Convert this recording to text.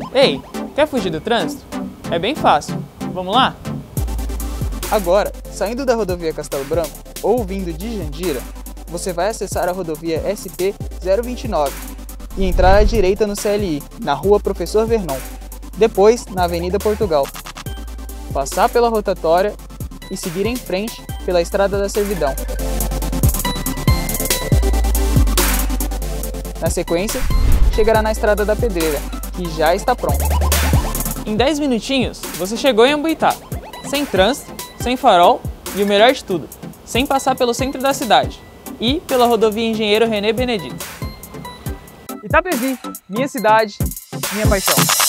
Ei, quer fugir do trânsito? É bem fácil. Vamos lá? Agora, saindo da rodovia Castelo Branco ou vindo de Jandira, você vai acessar a rodovia SP-029 e entrar à direita no CLI, na rua Professor Vernon. Depois, na Avenida Portugal. Passar pela rotatória e seguir em frente pela Estrada da Servidão. Na sequência, chegará na Estrada da Pedreira, que já está pronta. Em 10 minutinhos, você chegou em Ambuitá, sem trânsito, sem farol e o melhor de tudo, sem passar pelo centro da cidade e pela rodovia Engenheiro René Benedito. Itapevi, minha cidade, minha paixão.